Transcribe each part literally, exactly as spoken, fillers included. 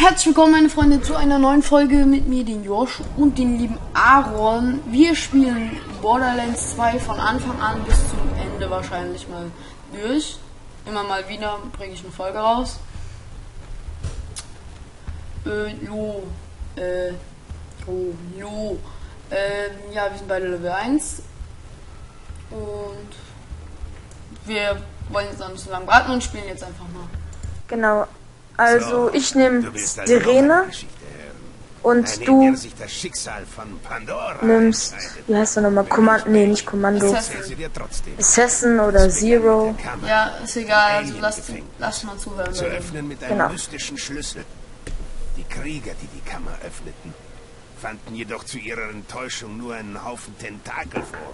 Herzlich willkommen, meine Freunde, zu einer neuen Folge mit mir, den Josh und den lieben Aaron. Wir spielen Borderlands zwei von Anfang an bis zum Ende wahrscheinlich mal durch. Immer mal wieder bringe ich eine Folge raus. Äh, jo, äh, jo, jo. Äh, ja, wir sind beide Level eins. Und wir wollen jetzt noch nicht so lange warten und spielen jetzt einfach mal. Genau. Also So, ich nehme du willst also Sirene noch eine Geschichte hören. und Eine, in du der sich das Schicksal von Pandora nimmst, entscheidet. wie heißt du nochmal, Kommando, nee, nicht Kommando, Erzähl sie dir trotzdem. Assassin oder Zero. Der Kammer Ja, ist egal, also Alien lasst, Gefängnis. lasst mal zuhören. zu Leute. öffnen mit einem Genau. mystischen Schlüssel. Die Krieger, die die Kammer öffneten, fanden jedoch zu ihrer Enttäuschung nur einen Haufen Tentakel vor.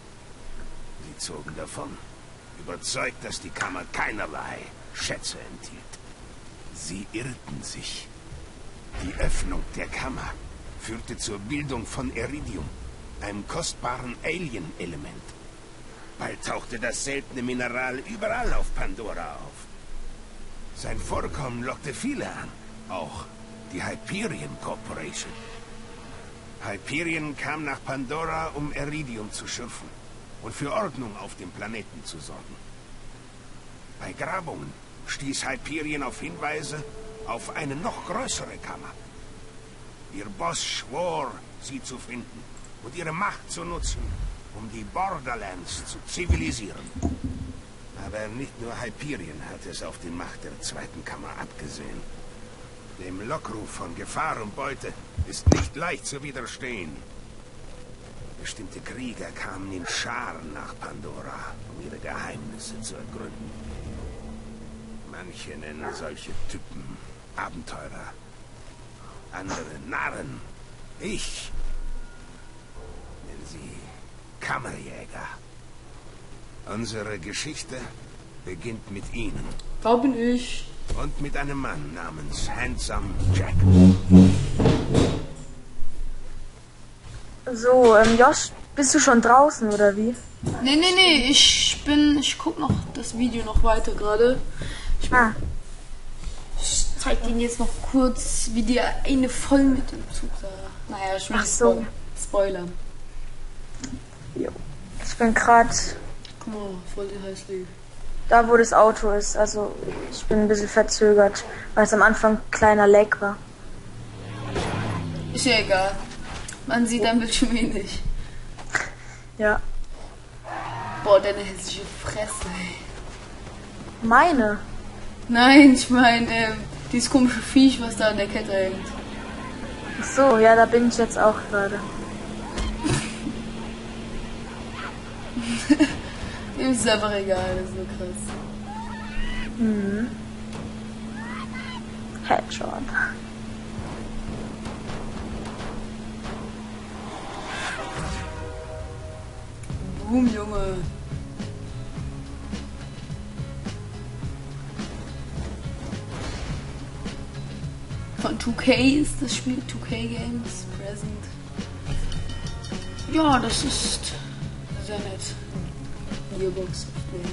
Sie zogen davon, überzeugt, dass die Kammer keinerlei Schätze enthielt. Sie irrten sich. Die Öffnung der Kammer führte zur Bildung von Iridium, einem kostbaren Alien-Element. Bald tauchte das seltene Mineral überall auf Pandora auf. Sein Vorkommen lockte viele an, auch die Hyperion Corporation. Hyperion kam nach Pandora, um Iridium zu schürfen und für Ordnung auf dem Planeten zu sorgen. Bei Grabungen stieß Hyperion auf Hinweise auf eine noch größere Kammer. Ihr Boss schwor, sie zu finden und ihre Macht zu nutzen, um die Borderlands zu zivilisieren. Aber nicht nur Hyperion hat es auf die Macht der zweiten Kammer abgesehen. Dem Lockruf von Gefahr und Beute ist nicht leicht zu widerstehen. Bestimmte Krieger kamen in Scharen nach Pandora, um ihre Geheimnisse zu ergründen. Manche nennen solche Typen Abenteurer, andere Narren. Ich nenne sie Kammerjäger. Unsere Geschichte beginnt mit ihnen. Da bin ich. Und mit einem Mann namens Handsome Jack. So, ähm, Josh, bist du schon draußen oder wie? Nee, nee, nee, ich bin, ich guck noch das Video noch weiter gerade. Ich, Ah, ich zeig Ihnen jetzt noch kurz, wie die eine voll mit dem Zug sah. Naja, ich will Ach nicht so. spoil- spoilern. jo. Ich bin gerade Guck mal, voll die hässlich. da, wo das Auto ist. Also ich bin ein bisschen verzögert, weil es am Anfang ein kleiner Lag war. Ist ja egal. Man sieht am Bildschirm eh nicht. Ja. Boah, deine hässliche Fresse, ey. Meine? Nein, ich meine, ähm, dieses komische Viech, was da an der Kette hängt. Ach so, ja, da bin ich jetzt auch gerade. Dem ist einfach egal, das ist so krass. Mhm. Headshot. Boom, Junge. Von two K ist das Spiel, two K Games, Present. Ja, das ist sehr nett. Gearbox Software.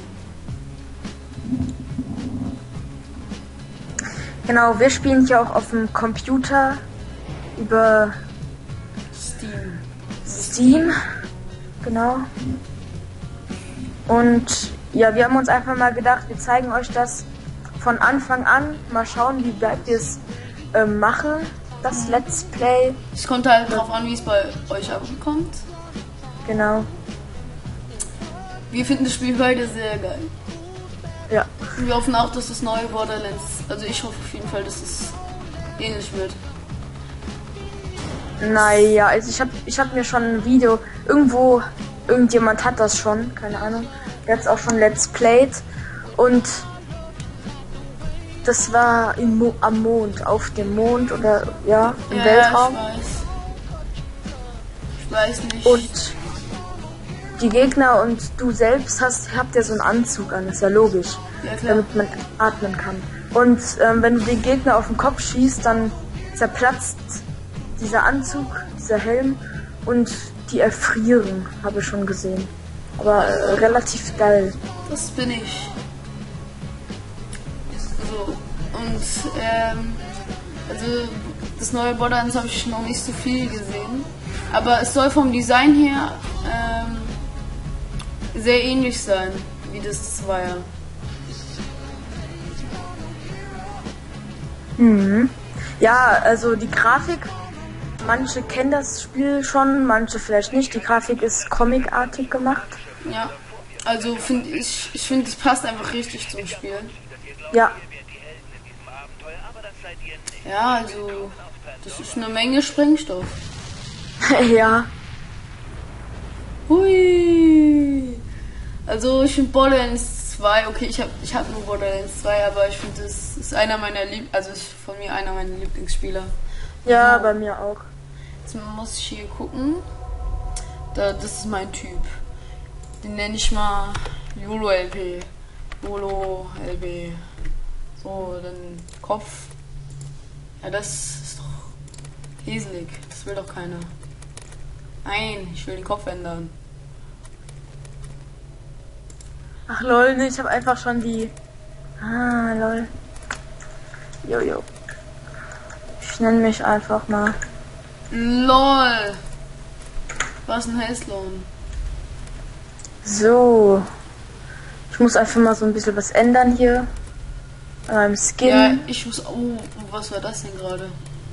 Genau, wir spielen hier auch auf dem Computer über Steam. Steam. Genau. Und ja, wir haben uns einfach mal gedacht, wir zeigen euch das von Anfang an. Mal schauen, wie weit wir es ähm, machen, das Let's Play. Es kommt halt drauf an, wie es bei euch ankommt. Genau. Wir finden das Spiel beide sehr geil. Ja. Wir hoffen auch, dass das neue Borderlands, also ich hoffe auf jeden Fall, dass es ähnlich wird. Naja, also ich habe ich hab mir schon ein Video, irgendwo, irgendjemand hat das schon, keine Ahnung, der hat es auch schon Let's Played und das war im Mo am Mond, auf dem Mond oder ja, im Ja, Weltraum. ich weiß. Ich weiß nicht. Und die Gegner und du selbst hast, habt ja so einen Anzug an, ist ja logisch, Ja, klar. damit man atmen kann. Und ähm, wenn du den Gegner auf den Kopf schießt, dann zerplatzt dieser Anzug, dieser Helm und die erfrieren, habe ich schon gesehen. Aber äh, relativ geil. Das bin ich. So, und ähm, Also das neue Borderlands habe ich noch nicht so viel gesehen. Aber es soll vom Design her ähm, sehr ähnlich sein wie das Zweier. Mhm. Ja, also die Grafik, manche kennen das Spiel schon, manche vielleicht nicht. Die Grafik ist comicartig gemacht. Ja, also finde ich, ich finde, es passt einfach richtig zum Spiel. Ja. Ja, also das ist eine Menge Sprengstoff. Ja. Hui. Also ich finde Borderlands zwei, okay, ich habe ich hab nur Borderlands zwei, aber ich finde, das ist einer meiner Lieb also ist von mir einer meiner Lieblingsspieler. Ja, Also, bei mir auch. jetzt muss ich hier gucken. Da, das ist mein Typ. Den nenne ich mal YOLO L P. YOLO L P. So, dann Kopf. Ja, das ist doch häselig. Das will doch keiner. Nein, ich will den Kopf ändern. Ach lol, ne, ich habe einfach schon die... Ah, lol. Jojo. Ich nenne mich einfach mal... LOL. Was ein Häslon. So. Ich muss einfach mal so ein bisschen was ändern hier. An meinem Skin. Ja, ich muss... Oh, was war das denn gerade?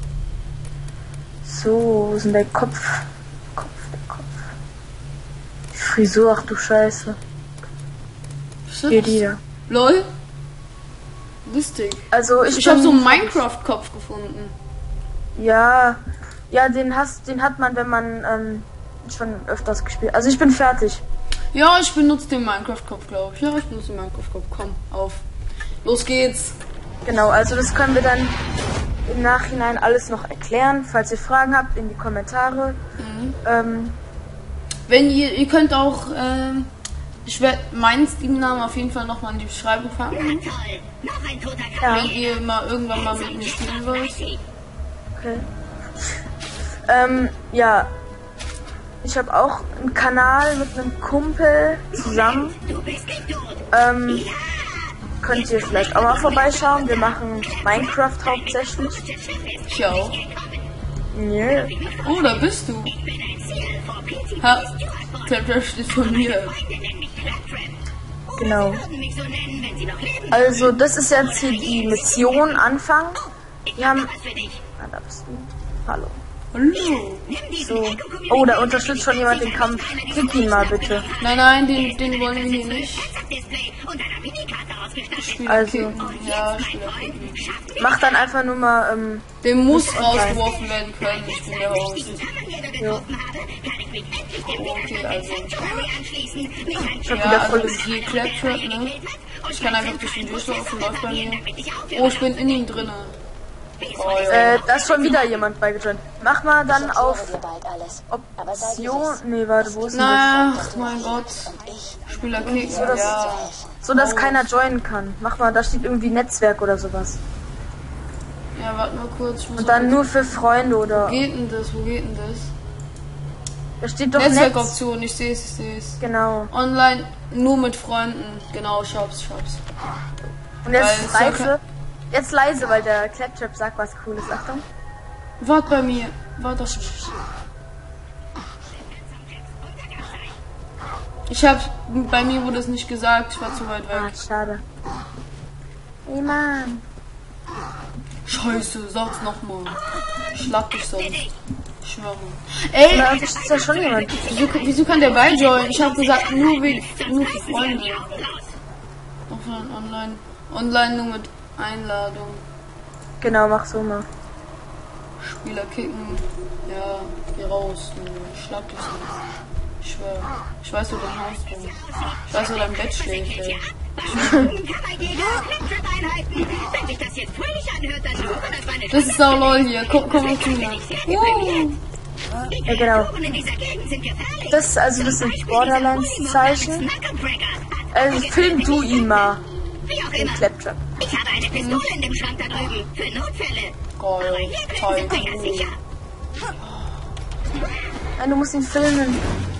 So, wo ist denn der Kopf? Kopf, der Kopf. Die Frisur, ach du Scheiße. Was ist Hier das? die da. LOL? Lustig. Also ich, Ich habe bin- so einen Minecraft-Kopf gefunden. Ja, ja, den hast, den hat man, wenn man ähm, schon öfters gespielt. Also ich bin fertig. Ja, ich benutze den Minecraft-Kopf, glaube ich. Ja, ich benutze den Minecraft-Kopf. Komm, auf. Los geht's. Genau, also das können wir dann im Nachhinein alles noch erklären. Falls ihr Fragen habt, in die Kommentare. Mhm. Ähm, Wenn ihr, ihr könnt auch, ähm, ich werde meinen Steam-Namen auf jeden Fall nochmal in die Beschreibung packen. ja, Wenn ihr mal irgendwann mal mit mir spielen wollt. okay. Ähm, ja, ich habe auch einen Kanal mit einem Kumpel zusammen. Ähm, könnt ihr vielleicht auch mal vorbeischauen. Wir machen Minecraft hauptsächlich. Ich auch. Yeah. Oh, da bist du. Ha, Claptrap steht von mir. Genau. Also das ist jetzt hier die Mission Anfang. Wir haben... Ah, da bist du. Hallo. Hallo. So. Oh, da unterstützt schon jemand den Kampf. Klick ihn mal bitte. Nein, nein, den, den wollen wir hier nicht. Spieler Also. kicken. Ja, Spieler kicken. Mach dann einfach nur mal... Ähm, Der muss rausgeworfen werden können. Ich bin der Host. jo. Okay, also. Ich hab Ja, wieder also voll... hier Claptrap, ne? Ich kann einfach durch den durchlaufen, läuft bei mir. Oh, ich bin in ihm drinne. Oh, ja. Äh, da ist schon wieder jemand beigejoint. Mach mal dann auf Option... Nee, warte, wo ist denn das? Na, mein Gott. Spieler kicken, dass- ja. So, dass keiner joinen kann. Mach mal, da steht irgendwie Netzwerk oder sowas. Ja, warte mal kurz. Ich muss Und dann mal- nur für Freunde oder... Wo geht denn das? Wo geht denn das? Da steht doch Netz. Netzwerkoption, ich sehe es, ich sehe es. Genau. Online nur mit Freunden. Genau, ich hab's, ich hab's. Und jetzt Weil leise. Jetzt leise, weil der Claptrap sagt was Cooles. Achtung. Wart bei mir. Wart doch. Ich hab, bei mir wurde es nicht gesagt, ich war zu weit Ah, weg. schade. Ey, Mann. Scheiße, sag's nochmal. Ich schlag dich sonst. Ich schwöre. Ey, Da ist ja schon jemand. wieso, wieso kann der beijoinen? Ich hab gesagt, nur, wegen, nur für Freunde. Offline, online. Online nur mit Einladung. Genau, mach so mal. Spieler kicken. Ja, geh raus. Du. Ich schlag dich sonst. Ich schwöre. Ich weiß, wo dein Haus wohnt. Ich weiß, wo dein Bett schläft, ey. Das ist sau lol hier. Komm, komm auf hier. Uh. Ja, genau. Das, also, das sind Borderlands-Zeichen. Also, film du ihn mal. Den Claptrap. Ich habe eine Pistole in dem Schrank da drüben. Für Notfälle. Geil. Toll. Sicher. Nein, du musst ihn filmen.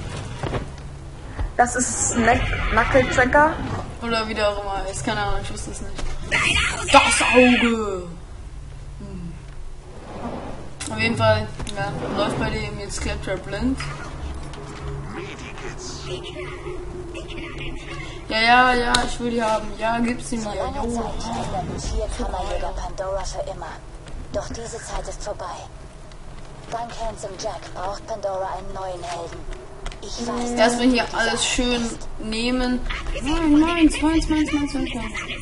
Das ist Knuck- Knuckle Tracker. Oder wie der auch immer ist. Keine Ahnung, ich wusste es nicht. Das Auge. Hm. jeden Fall, ja, läuft bei dem jetzt Claptrap blind. Ja, ja, ja, ich will die haben. Ja, gib's sie mir. Vor langer Jo. Zeit erinnerten vier Kammerjäger Pandora für immer. Doch diese Zeit ist vorbei. Dank Handsome Jack braucht Pandora einen neuen Helden. Ich weiß, Erstmal hier alles schön nehmen. Nein, nein, meins, meins, meins, meins, meins.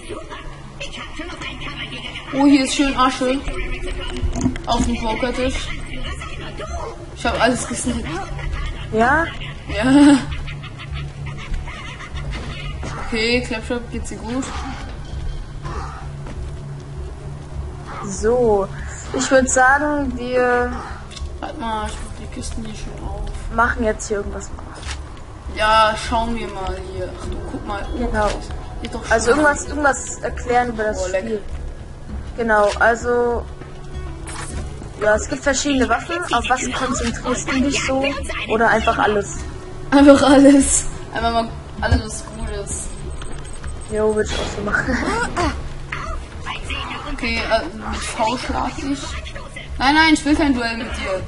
Oh, hier ist schön Asche. Auf dem Pokertisch. Ich habe alles gesnippt. Ja? Ja. Okay, Claptrap geht's dir gut. So. Ich würde sagen, wir Warte mal, ich mach die Kisten hier schön auf. machen jetzt hier irgendwas. Ja, schauen wir mal hier. Ach du, guck mal. Oh, Genau. ist doch schön. Also irgendwas, irgendwas erklären über das Oh, lecker. Spiel. Genau, also ja, es gibt verschiedene Waffen. Auf was konzentrierst du dich so? Oder einfach alles? Einfach alles. Einfach mal alles, was gut ist. Jo, würde ich auch so machen. Okay, äh, mit V schlag ich. Nein, nein, ich will kein Duell mit dir.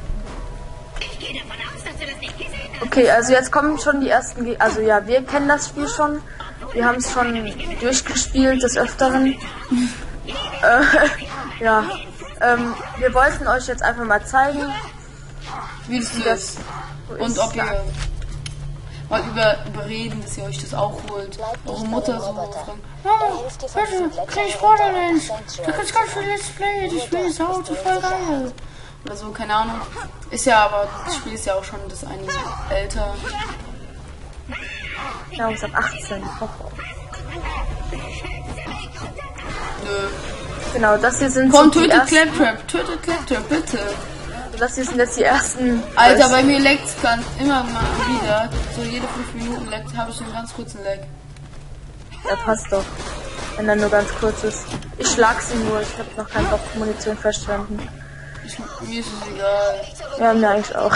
Okay, also jetzt kommen schon die ersten Ge Also ja, wir kennen das Spiel schon. Wir haben es schon durchgespielt des Öfteren. äh, ja. Ähm, wir wollten euch jetzt einfach mal zeigen, Wie das das ist. so Und ist. ob ihr wollt über, überreden, dass ihr euch das auch holt. Bleib Eure nicht Mutter bei so dem Roboter. fragen. Er hilft dir von diesen Blättern krieg ich runter und Borderlands. nach Du Sanctuary kannst zu ganz viel kommen. Let's Play, das Spiel ist Bist Auto du in voll Sicherheit? geil. Oder so, keine Ahnung. Ist ja aber, das Spiel ist ja auch schon das einige älter. Ja, uns ab achtzehn. Oh. Nö. Genau, das hier sind Komm, so die tötet ersten, Claptrap, tötet Claptrap, bitte. das hier sind jetzt die ersten. Alter, bei mir leckt's ganz immer mal wieder. So jede fünf Minuten leckt, habe ich so einen ganz kurzen Leck. Ja, passt doch. Wenn er nur ganz kurz ist. Ich schlag sie nur, ich habe noch keinen Bock, Munition verschwenden. Ich, mir ist es egal. Ja, mir eigentlich auch.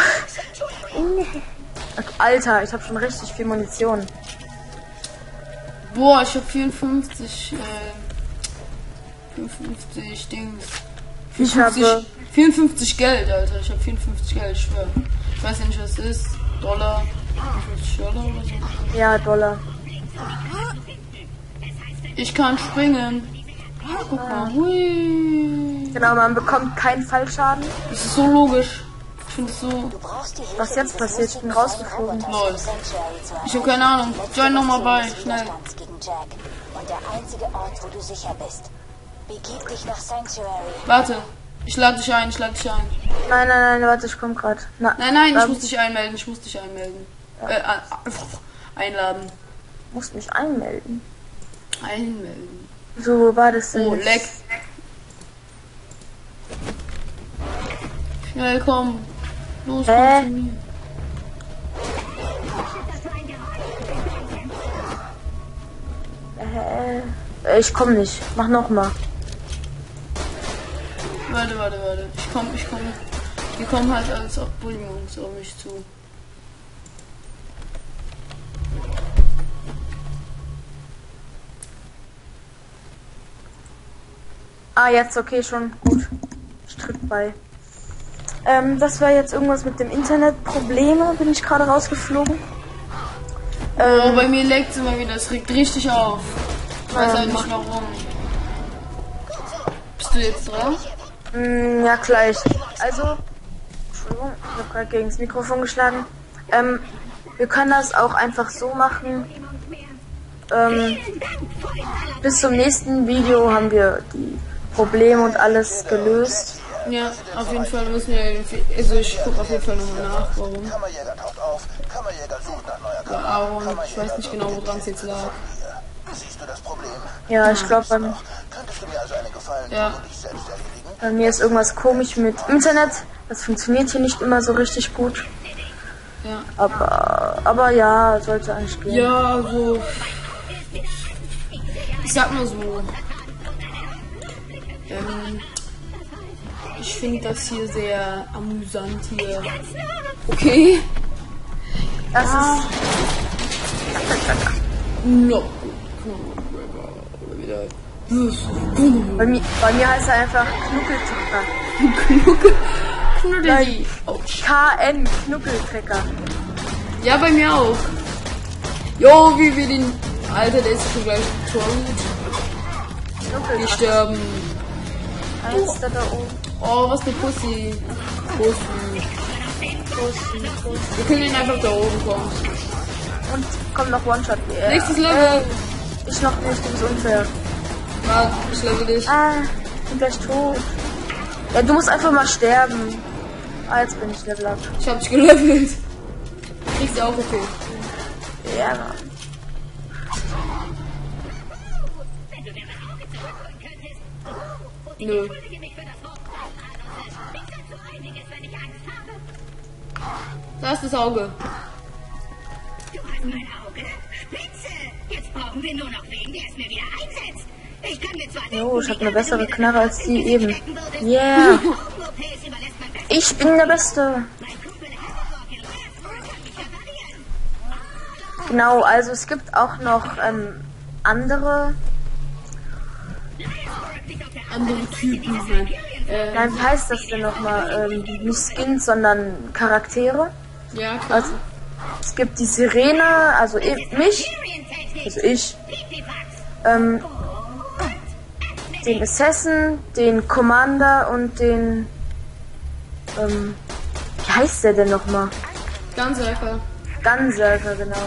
Alter, ich habe schon richtig viel Munition. Boah, ich habe vierundfünfzig, äh, vierundfünfzig Dings. Ich habe vierundfünfzig Geld, Alter. Ich habe vierundfünfzig Geld, ich schwör. Ich weiß ja nicht, was das ist. Dollar. vierundfünfzig Dollar oder so. ja Dollar. Ich kann springen. Guck mal. Hui. Genau, man bekommt keinen Fallschaden. Das ist so logisch. Ich finde es so. Du brauchst die Hilfe Was jetzt dieses passiert? Ich bin lustigen rausgeflogen. kleinen Roboters, Lol. um Sanctuary zu Ich habe keine Ahnung. Join nochmal bei. Mission des Schnell. Widerstands gegen Jack. Und der einzige Ort, wo du sicher bist. Begib dich nach Sanctuary. Warte. Ich lade dich ein, ich lade dich ein. Nein, nein, nein, warte, ich komm grad. Na, Nein, nein, ich ähm, muss dich einmelden. Ich muss dich einmelden. Äh, äh, einladen. muss mich einmelden. Einmelden. So, wo war das denn? Oh, jetzt? leck. Schnell, komm. Los, komm Hä? zu mir. Äh, ich komm nicht. Mach noch mal. Warte, warte, warte. Ich komm, ich komm. Die kommen halt als auch Bulli-Jungs auf mich zu. Ah, jetzt okay, schon gut. Ich drück bei. Ähm, das war jetzt irgendwas mit dem Internet. Probleme, bin ich gerade rausgeflogen. Oh, Ähm, bei mir leckt es immer wieder. Es regt richtig auf. Ich weiß halt nicht warum. Bist du jetzt dran? mh, ja, gleich. Also, Entschuldigung, ich habe gerade gegen das Mikrofon geschlagen. Ähm, wir können das auch einfach so machen. Ähm, bis zum nächsten Video haben wir die Probleme und alles gelöst. Ja, auf jeden Fall müssen wir. Also, ich gucke auf jeden Fall nochmal nach, warum. Kammerjäger taucht auf. Kammerjäger sucht nach neuer Ja, Aaron, ich weiß nicht genau, woran es jetzt lag. Siehst du das Problem? Ja, ich glaube, bei, Könntest du mir also einen Gefallen Ja. tun und dich selbst erledigen? bei mir ist irgendwas komisch mit Internet. Das funktioniert hier nicht immer so richtig gut. Ja. Aber, aber ja, sollte eigentlich gehen. Ja, also. Ich sag mal so. Ähm, ich finde das hier sehr amüsant hier. Okay. Das ist, No. Oder wieder. bei, mir, bei mir heißt er einfach Knuckelzucker. Knuckel, Knuddel Nein. die. Oh, K N, Knuckelcracker. ja, bei mir auch. Jo, wie wir den... Alter, der ist schon gleich tot. Wir Knuckelcracker. sterben. Eins da, da oben. Oh, was eine Pussy. Pussy. Pussy, Pussy. Wir können ihn einfach da oben kommen. Und kommt noch One-Shot. Yeah. Nächstes Level. Ich noch nicht, du bist unfair. Warte, ich level dich. Ah, ich bin gleich tot. Ja, du musst einfach mal sterben. Ah, jetzt bin ich Level up. Ich hab dich gelevelt. Kriegst du auch okay. Ja, Mann. Wenn du mir das Auge zurückholen könntest. Ich Nö. entschuldige mich für das Hochkommen, Arnold. Ich sag so einiges, wenn ich Angst habe. Da ist das Auge. Du hast mein Auge? Spitze! Jetzt brauchen wir nur noch wen, der es mir wieder einsetzt. Ich kann mir zwar Jo, ich denken, hab wie eine gerne bessere du mir Knarre als das die ins eben. Gesicht stecken würdest. Yeah. Auch nur Pace überlässt mein Bestes. Ich bin der Beste. Mein Kumpel Haverrock in Westworld kann mich reparieren. Genau, also es gibt auch noch ähm, andere. Andere Typen halt. Äh, Nein, wie heißt das denn nochmal? Ähm, nicht Skins, sondern Charaktere. ja, klar. Also es gibt die Sirene, also ich, mich, also ich, ähm, den Assassin, den Commander und den, ähm, wie heißt der denn nochmal? Ganz einfach. Gunserker, genau.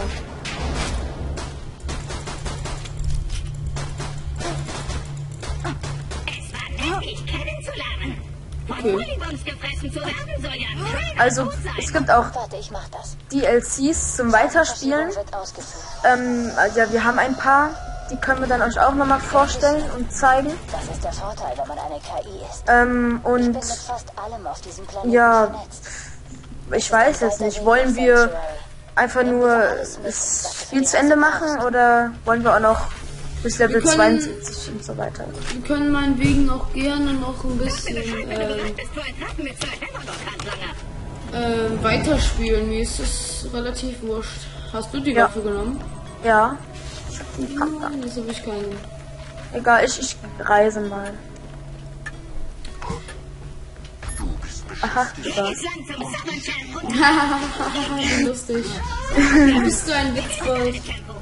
Es war nett, dich kennenzulernen. Von Okay. Polygons gefressen zu werden soll ja ein schöner Also Beruf sein. es gibt auch Warte, ich mach das. D L Cs zum Weiterspielen. Wird ausgeführt. Ähm, also ja, wir haben ein paar, die können wir dann euch auch nochmal vorstellen und zeigen. Das ist der Vorteil, wenn man eine K I ist. Ähm, Ich bin und mit fast allem auf diesem Planeten ja, vernetzt. ich weiß jetzt nicht, wollen wir einfach nur das Spiel zu Ende machen oder wollen wir auch noch bis Level Wir können- zweiundsiebzig und so weiter? Wir können meinetwegen auch gerne noch ein bisschen Wenn du äh, bereit bist für ein Treffen mit Sir Haverrock, Handlanger. äh, weiterspielen. Mir ist es relativ wurscht. Hast du die Ja. Waffe genommen? Ja, ich hab die Kamera. Nein, das habe ich keine. Egal, ich, ich reise mal. Aha, Spaß. Ist lang zum Summercamp und Hahaha, wie lustig. Du bist so ein Witzbold. Tempo.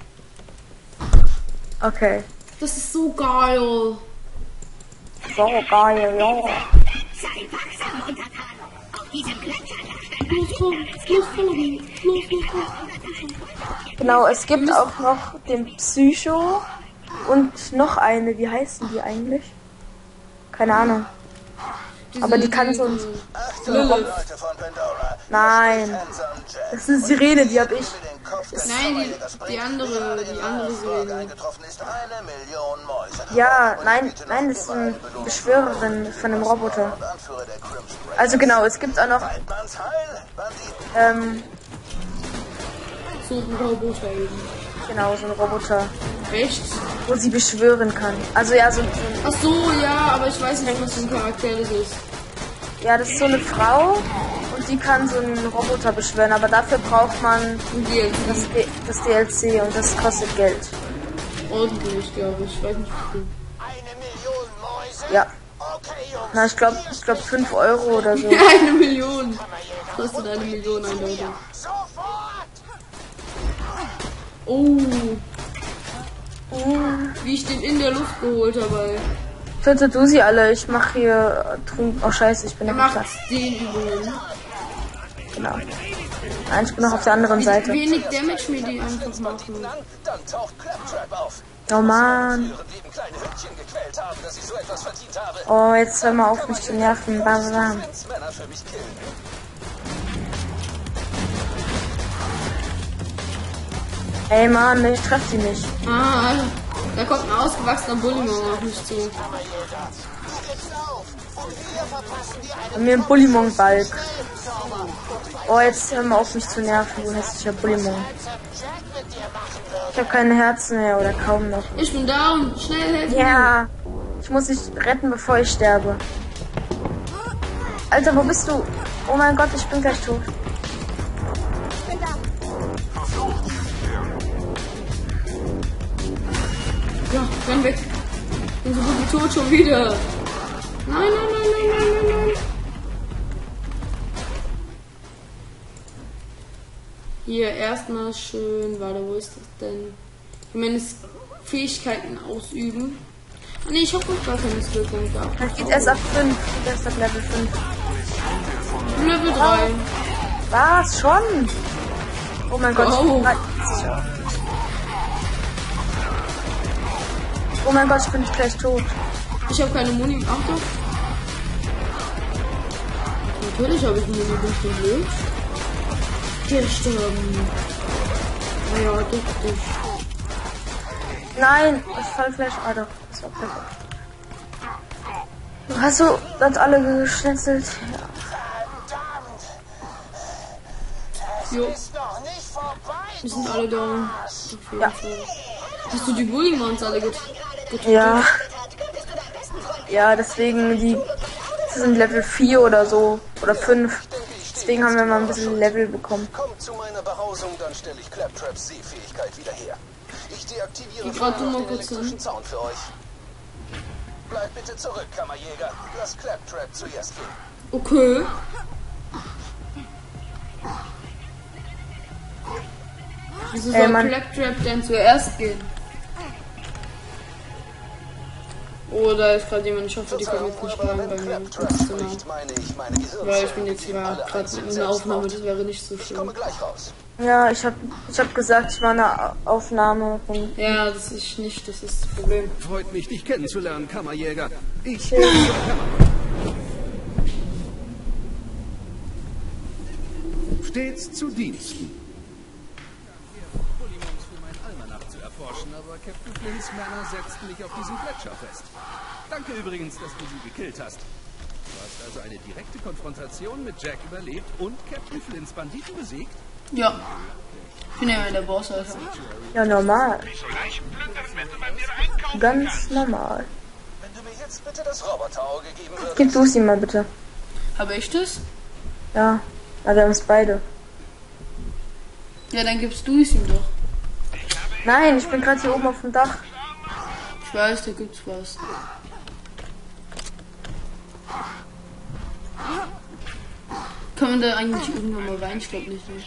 Okay. Das ist so geil. So geil, ja. Sei wachsam, Untertan. Auf diesem Gletschergestein Los, komm, los, folgen. Los, los, los. Genau, es gibt auch noch den Psycho und noch eine. Wie heißen die eigentlich? Keine Ahnung. Aber die kann so ein... Achtung, Lilith. Leute von Pandora. Nein. Handsome Jack. Das ist eine Sirene, die hab ich. Den Kopf des Nein, die, Kammerjägers die bringt. andere, Gerade die in andere Ravensburg Sirene. eingetroffen ist eine Million Mäuse. Ja, Und nein, bitte noch nein, das ist immer eine eine Belohnung. Beschwörerin von einem Roboter. Und Anführer der Crimson Race. Also genau, es gibt auch noch Waldmanns Heil, Banditen. ähm, So ein Roboter eben. genau, so ein Roboter, Echt? wo sie beschwören kann. Also ja, so, so Ach so, ja, aber ich weiß nicht, was für ein Charakter das ist. ja, das ist so eine Frau und die kann so einen Roboter beschwören, aber dafür braucht man Ein D L das, C. D- das D L C und das kostet Geld. Ordentlich, glaube ich. Ich weiß nicht, wie viel. Eine Million Mäuse? Ja, Okay, Jungs. na ich glaube, ich glaube fünf Euro oder so. Eine Million. Kostet eine Million eindeutig. Sofort! Oh. Wie ich den in der Luft geholt habe. Töte du sie alle, ich mache hier Trunk. Oh scheiße, ich bin Er noch macht nicht den Übungen. da. Genau. Nein, ich bin noch auf der anderen Wie Seite. wenig Damage mir die einfach machen. Dann taucht Claptrap auf. Oh man. Ihren lieben kleine Hündchen gequält haben, dass ich so etwas verdient habe. Oh, jetzt hör mal auf mich zu nerven. Bam, bam. Wenn's Männer für mich killen. Ey Mann, ich treffe sie nicht. Ah, da kommt ein ausgewachsener Bullymon auf mich zu. Haben mir einen Bullymong-Balk. Oh, jetzt hör mal auf mich zu nerven, du hässlicher Bullymong. Ich habe keine Herzen mehr oder kaum noch. Ich bin down. Schnell helfen. Ja, ich muss dich retten, bevor ich sterbe. Alter, wo bist du? Oh mein Gott, ich bin gleich tot. Ja, renn weg. Bin so gut wie tot schon wieder. Nein, nein, nein, nein, nein, nein, nein. Hier erstmal schön, warte, wo ist das denn? Meine Fähigkeiten ausüben. Ah, nee, ich habe doch gar keine Skillpunkte. Das geht erst ab fünf. Das ist ab Level fünf. Level drei. Was? Schon? Oh mein Gott. Oh. Ich bin oh mein Gott, ich bin gleich tot. Ich habe keine Muni. Ach doch. Natürlich habe ich Muni. Bin ich denn blöd? Gestorben. Naja, doch nicht. Nein, das Fallfleisch. Ah doch, das war perfekt. Hast du das alle geschnetzelt? Ja. Jo, Ist noch nicht vorbei. wir sind alle down. Auf jeden Ja. Fall. Hast du die Bully-Mons alle get getötet? Ja. Ja, deswegen die sind Level vier oder so. Oder fünf. Deswegen haben wir mal ein bisschen Level bekommen. Kommt zu meiner Behausung, dann stelle ich Claptraps Sehfähigkeit wieder her. Ich deaktiviere Ich warte vorher noch mal den kurz elektrischen hin. Zaun für euch. Bleibt bitte zurück, Kammerjäger. Lass Claptrap zuerst gehen. Okay. Wieso soll Ey, Mann. Claptrap denn zuerst gehen? Oh, da ist gerade jemand. Ich hoffe, die kommen jetzt nicht rein bei mir ins Claptrap Zimmer. spricht, meine ich meine Gehirnzellen. Weil ich bin jetzt geben gerade alle gerade einzeln in der Aufnahme, Selbstmord. das wäre nicht so Ich schön. komme gleich raus. Ja, ich hab, ich hab gesagt, ich war eine Aufnahme von. Ja, das ist nicht, das ist das Problem. Freut mich, dich kennenzulernen, Kammerjäger. Ich stets zu Diensten. Bullymons für meinen Almanach zu erforschen, aber Captain Flints Männer setzten mich auf diesen Gletscher fest. Danke übrigens, dass du sie gekillt hast. Du hast also eine direkte Konfrontation mit Jack überlebt und Captain Flints Banditen besiegt? Ja. Ich bin ja der Boss, also. Ja, normal. Ganz normal. Wenn du mir jetzt bitte das Roboterauge geben würdest. Gib du es ihm mal bitte. Habe ich das? Ja. Na, wir haben es beide. Ja, dann gibst du es ihm doch. Nein, ich bin gerade hier oben auf dem Dach. Ich weiß, da gibt's was. Kann man da eigentlich irgendwann mal rein? Ich glaube nicht. Ne?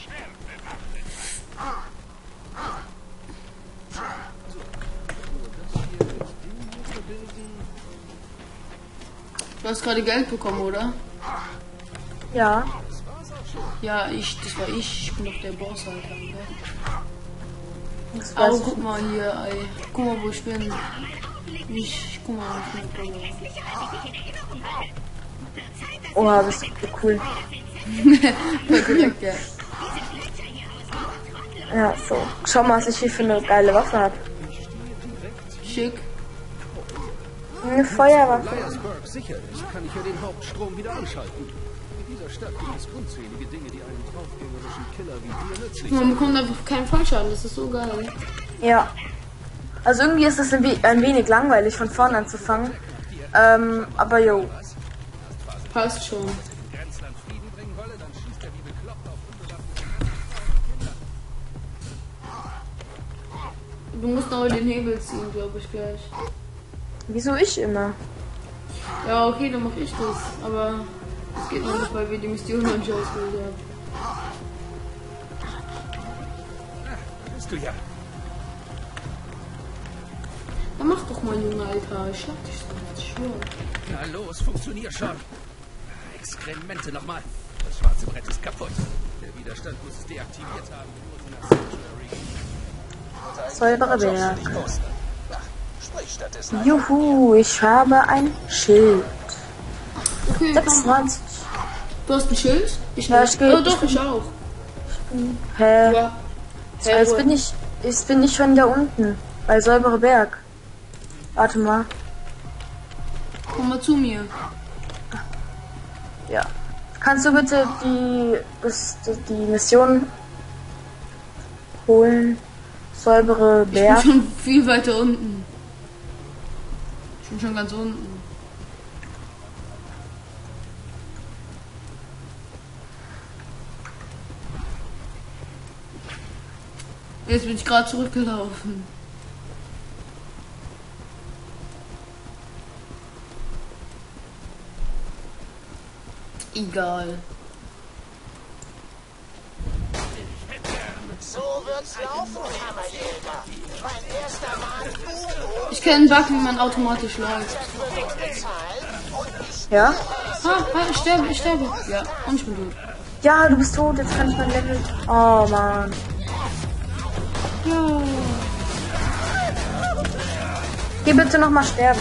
Du hast gerade Geld bekommen, oder? Ja. Ja, ich, das war ich. Ich bin doch der Boss, Alter. Gell? Das weiß Oh, ich. guck mal hier, ey. Guck mal, wo ich bin. Ich, guck mal, ich bin der Oha, bist du cool. Voll korrekt, ja. Ja, so. Schau mal, was ich hier für eine geile Waffe habe. Schick. Eine Feuerwaffe. Blyersburg sicher ist, kann ich ja den Hauptstrom wieder anschalten. In dieser Stadt gibt es unzählige Dinge, die einem draufgängerischen Killer wie dir nützlich Man sind. bekommt einfach keinen Fallschaden, das ist so geil. Ja. Also irgendwie ist es ein, we ein wenig langweilig, von vorne anzufangen. Ähm, aber jo. Passt schon. Grenzland Frieden bringen wolle, dann schießt er wie bekloppt auf unbewaffnete. Du musst aber den Hebel ziehen, glaube ich, gleich. Wieso ich immer? Ja, okay, dann mache ich das. Aber es geht noch nicht, weil wir die Mission noch nicht ausgewählt haben. Bist du ja. Dann mach doch mal, Junge, Alter. Ich schlag dich so, ich schwöre. Na los, funktioniert schon. Exkremente nochmal. Das schwarze Brett ist kaputt. Der Widerstand muss es deaktiviert haben. Säubere Berg. Ach, sprich stattdessen. Juhu, ich habe ein Schild. Okay, komm. sechsundzwanzig. Du hast ein Schild? Ich Ja, nicht. ich geh- Oh, doch, ich ich auch. Hä? Ja. Hey, Jetzt wo- bin ich, jetzt bin ich schon da unten. Bei Säubere Berg. Warte mal. Komm mal zu mir. Ja. Kannst du bitte die, das, die Mission holen? Säubere Ich bin Berg. schon viel weiter unten. Ich bin schon ganz unten. Jetzt bin ich gerade zurückgelaufen. Egal. So wird's laufen, Kammerjäger. Mein erster Mann, Udo, Ich kenne einen Bug, wie man automatisch läuft. wird bezahlt und ich Ja? Ah, ah, ich sterbe, ich sterbe. Ja, und ich bin tot. Ja, du bist tot, jetzt kann ich mein Level. Oh Mann. Ja. Geh bitte nochmal sterben.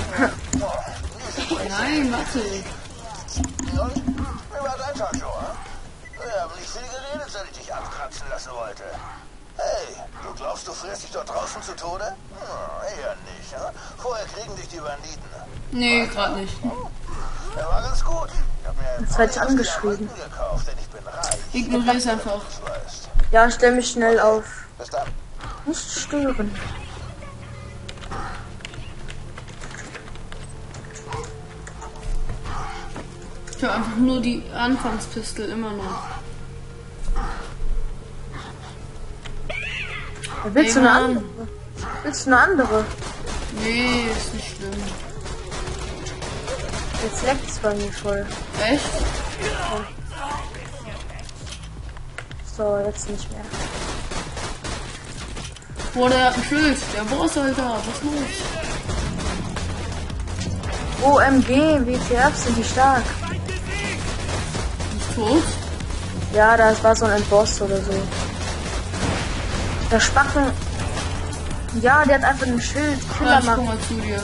Nein, warte. Und? Wie war dein Tag, Joa? Wir haben nicht viel geredet, seit ich dich abkratzen lassen wollte. Hey, du glaubst, du frierst dich dort draußen zu Tode? Hm, eher nicht, ja? Vorher kriegen dich die Banditen. Nee, gerade nicht. Er war ganz gut. Ich hab mir ein Jetzt paar werd ich angeschrieben. Diamanten gekauft, denn ich bin reich. Ignoriere es einfach. Du weißt. Ja, stell mich schnell auf. Bis dann. Nicht stören. Ich habe einfach nur die Anfangspistole immer noch. Willst du Ey, eine Mann. andere? Willst du eine andere? Nee, ist nicht schlimm. Jetzt leckt es bei mir voll. Echt? So, jetzt nicht mehr. Boah, der hat ein Schild. Der Boss, Alter. Was los? O M G, W T F sind die stark. Ist tot? Ja, das war so ein Endboss oder so. Der Spacken. Ja, der hat einfach ein Schild. Ja, Killer ich komm macht. mal zu dir.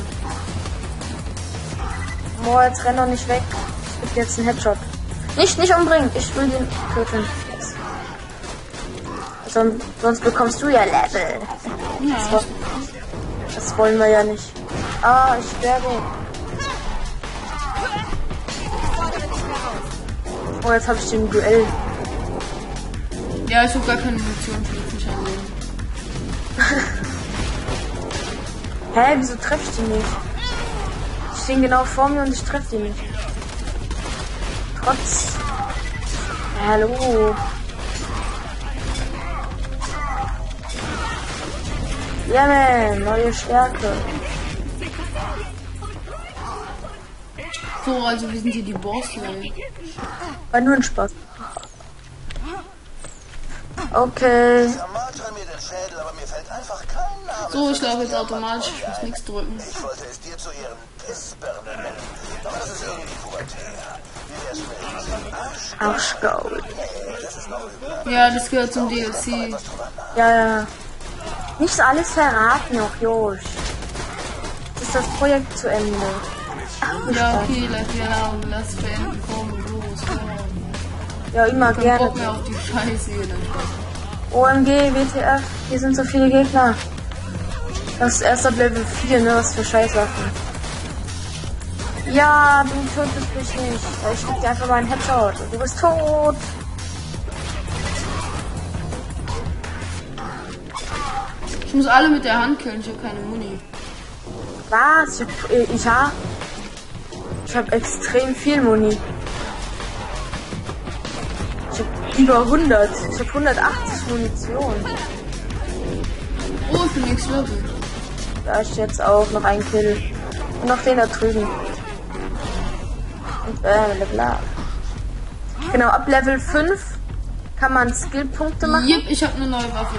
Boah, jetzt renn doch nicht weg. Ich geb dir jetzt einen Headshot. Nicht, nicht umbringen. Ich will den töten. Jetzt. Sonst, sonst bekommst du ja Level. Ja, Das wollen wir ja nicht. Ah, ich sterbe. Oh, jetzt habe ich den Duell. ja, ich hab gar keine Munition für mich anlegen. Hä, wieso treffe ich den nicht? Ich stehe genau vor mir und ich treffe den nicht. Trotz. Hallo. Ja, man, neue Stärke. So, also wir sind hier die Boss-Lane. War nur ein Spaß. Okay. Zermarter mir den Schädel, aber mir fällt einfach kein Name. So, ich für das laufe jetzt Diamant automatisch. Ich muss ein. nichts drücken. Ich wollte es dir zu Ehren Pissbirne nennen, aber das ist irgendwie pubertär. Wie wär's mit Arsch? Arschgaul. Das ist noch übler. Ja, das gehört zum D L C. Ja, ja. Nicht alles verraten noch, Josh. Ist das Projekt zu Ende? Ach, Ja, okay, lass ja, lass beenden. Komm, los, komm. Ja, immer Kein gerne. Bock mehr auf die Scheiße hier. Dann Spaß. O M G, W T F, hier sind so viele Gegner. Das ist erst ab Level vier, ne? Was für Scheißsachen. Ja, du tötest mich nicht. Ich geb dir einfach mal einen Headshot. Du bist tot. Ich muss alle mit der Hand killen. Ich habe keine Muni. Was? Ich hab, äh, ich hab, ich hab extrem viel Muni. Ich hab über hundert. Ich hab hundertachtzig Munition. Oh, ich bin nächstes Level. Da ist jetzt auch noch ein Kill. Und noch den da drüben. Und äh, Level up. Genau, ab Level fünf kann man Skillpunkte machen. Jep, ich habe eine neue Waffe.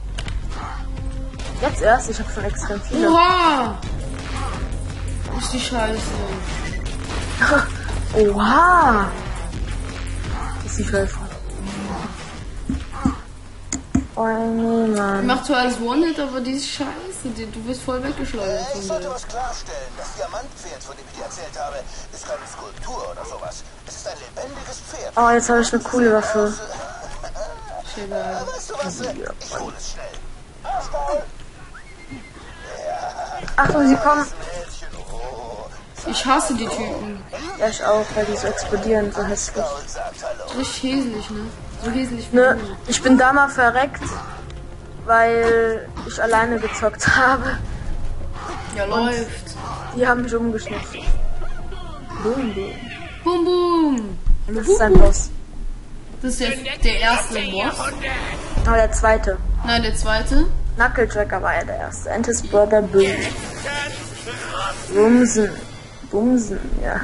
Jetzt erst, ich habe schon extrem viele. Oha! Ist die Scheiße. Oha! Das ist die Scheiße. Oh nee, Mann. Macht zwar alles One-Hit, aber die ist scheiße. Die, du wirst voll weggeschleudert Ich von sollte mir. was klarstellen. Das Diamantpferd, von dem ich dir erzählt habe, ist keine Skulptur oder sowas. Es ist ein lebendiges Pferd. Oh, jetzt habe ich eine coole Waffe. Ist egal. Weißt du was? Ich hole es schnell. Ausbau. Achtung, sie kommen. Mädchen, oh. Ich hasse die Typen. Ja, ich auch, weil die so explodieren, so hässlich. Und sagt Hallo. Richtig häslich, ne? So häslich wie Ne, du. ich bin da mal verreckt, weil ich alleine gezockt habe. Ja, läuft. Die haben mich umgeschnitten. Boom, boom. Bum, bum. Das ist ein Boss. Das ist der, der erste Boss. Aber der zweite. Nein, der zweite. Knuckletracker war ja der erste. Antis Brother Boom. Bumsen. Bumsen, ja.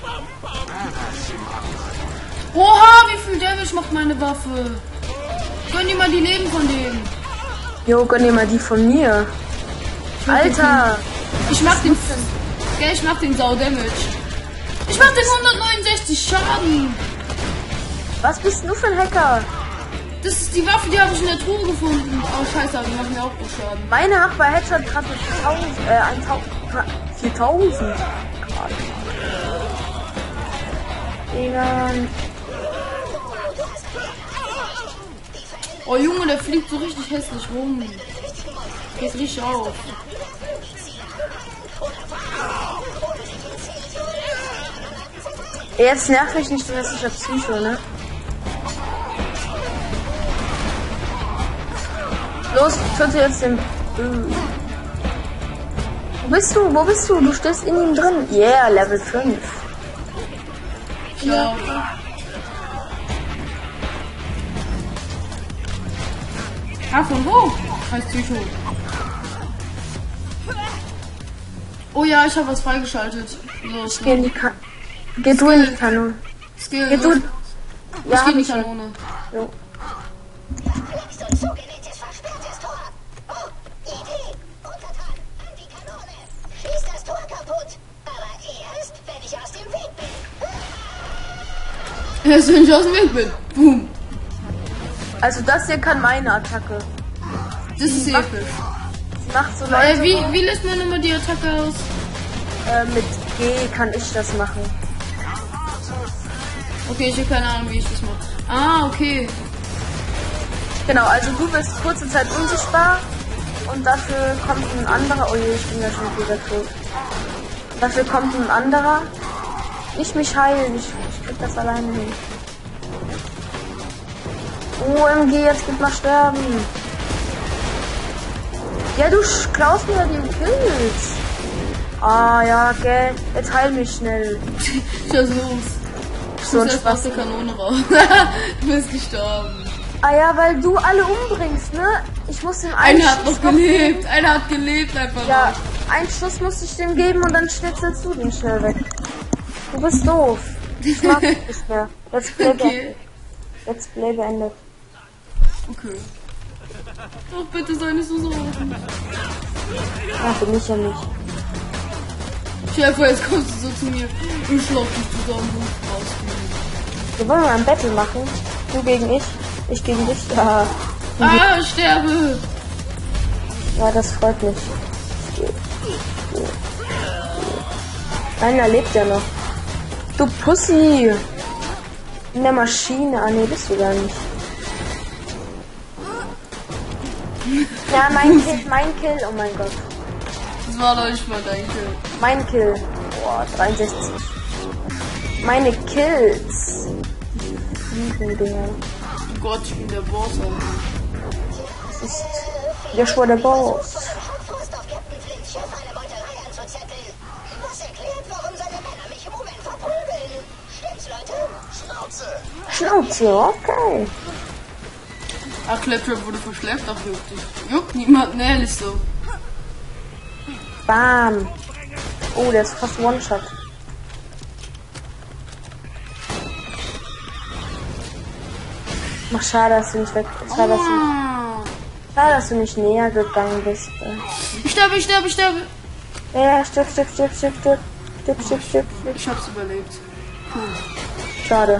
Oha, wie viel Damage macht meine Waffe? Gönn dir mal die Leben von denen. Jo, gönn dir mal die von mir. Alter! Ich mach den... Gell, ich mach den Sau-Damage. Ich mach den hundertneunundsechzig Schaden. Was bist du für ein Hacker? Das ist die Waffe, die habe ich in der Truhe gefunden. Oh, scheiße, die machen mir auch gut Schaden. Meine macht bei Headshot gerade tausend, äh, viertausend. Egal. Oh Junge, der fliegt so richtig hässlich rum. Geht richtig auf. Jetzt nerv mich nicht so hässlicher Psycho, ne? Los, töte jetzt den... Wo bist du? Wo bist du? Du stehst in ihm drin. Yeah, Level fünf. Ja. Ah, von wo? Heißt Psycho. Oh ja, ich habe was freigeschaltet. Los, Geh in die Kanone. Geh du in die Kanone. Skill. Geh du. Ich Ja, geh hab in die ich schon. Kanone. Jo. Schieß das Tor kaputt. Aber erst, wenn ich aus dem Weg bin. Erst wenn ich aus dem Weg bin. Boom. Also das hier kann meine Attacke. Das ist Mach- episch. Sie macht so Äh, Leute. wie, wie lässt man immer die Attacke aus? Äh, mit G kann ich das machen. Okay, ich habe keine Ahnung, wie ich das mache. Ah, okay. Genau, also du bist kurze Zeit unsichtbar und dafür kommt ein anderer. Oh je, ich bin ja schon wieder tot. Dafür kommt ein anderer. Nicht mich heilen, ich, ich krieg das alleine hin. O M G, jetzt wird mal sterben. Ja, du sch- klaust mir die Kills. Ah ja, gell. Jetzt heil mich schnell. Schau los. So ein Du bist aus Spaß. der Kanone raus. Du bist gestorben. Ah ja, weil du alle umbringst, ne? Ich muss ihm einen Einer hat Schuss noch gelebt. Einer hat gelebt einfach. Ja, einen Schuss muss ich dem geben und dann schnitzelst du den schnell weg. Du bist doof. Ich mag dich nicht mehr. Let's Play Okay. beendet. Let's Play beendet. Okay. Doch bitte sei nicht so so. Ja, bin ich ja nicht. Schäfer, jetzt kommst du so zu mir. Ich schlag dich zusammen. Rausgehen. Wir wollen mal ein Battle machen. Du gegen ich, ich gegen dich. Ja, Ah, ich sterbe. ja das freut mich. Einer lebt ja noch. Du Pussy! In der Maschine. Ah nee, bist du gar nicht. Ja, mein Kill, mein Kill. Oh mein Gott. Das war doch nicht mal dein Kill. Mein Kill. Boah, dreiundsechzig. Meine Kills. Fliegen, Dinger. Oh Gott, ich bin der Boss. Alter. Das ist Joshua der Boss. Frust auf Captain Flints Schiff eine Beuterei anzuzetteln. Das erklärt, warum seine Männer mich im Moment verprügeln. Stimmt's, Leute? Schnauze! Schnauze, okay. Ach, Claptrap wurde verschleppt. Ach, juckt dich. Juckt niemand, ne, ehrlich so. Bam. Oh, der ist fast One-Shot. Ach, schade, dass du nicht weg schade, dass du, Ah. schade, dass du nicht näher gegangen bist. Ich sterbe, ich sterbe, ich sterbe. Ja, stirb, stirb, stirb, stirb, stirb, stirb, stirb, stirb, stirb. Ich hab's überlebt. Schade.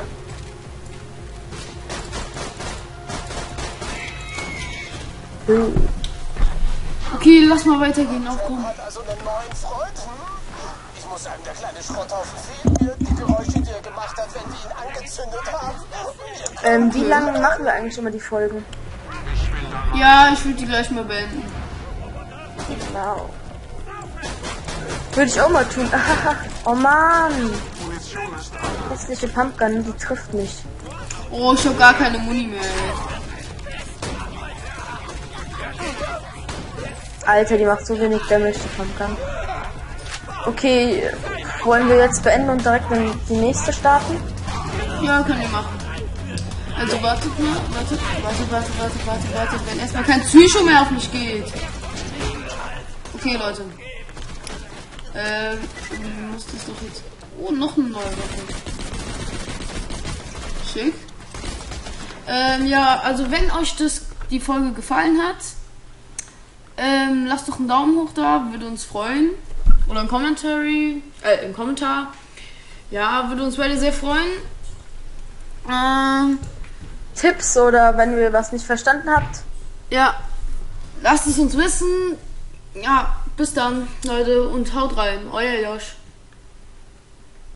Hm. Okay, lass mal weitergehen. Auf, komm. Hat also einen neuen Freund? Hm? Ich muss sagen, der kleine Schrotthaufen fehlt mir. Die Geräusche, die er gemacht hat, wenn wir ihn angezündet haben. Ähm, wie lange machen wir eigentlich immer die Folgen? Ja, ich würde die gleich mal beenden. Genau. Würde ich auch mal tun. Oh Mann. Hässliche Pumpgun, die trifft mich. Oh, ich hab gar keine Muni mehr, ey. Alter, die macht so wenig Damage, die Pumpgun. Okay, wollen wir jetzt beenden und direkt in die nächste starten? Ja, können wir machen. Also wartet mal, wartet, warte, warte, warte, warte, warte, wenn erstmal kein Psycho mehr auf mich geht. Okay, Leute. Ähm, muss das doch jetzt... Oh, noch eine neue Waffe. Schick. Ähm, ja, also wenn euch das die Folge gefallen hat, ähm, lasst doch einen Daumen hoch da, würde uns freuen. Oder ein Commentary, äh, ein Kommentar. Ja, würde uns beide sehr freuen. Ähm, Tipps oder wenn ihr was nicht verstanden habt. ja, lasst es uns wissen. Ja, bis dann, Leute, und haut rein. Euer Josh.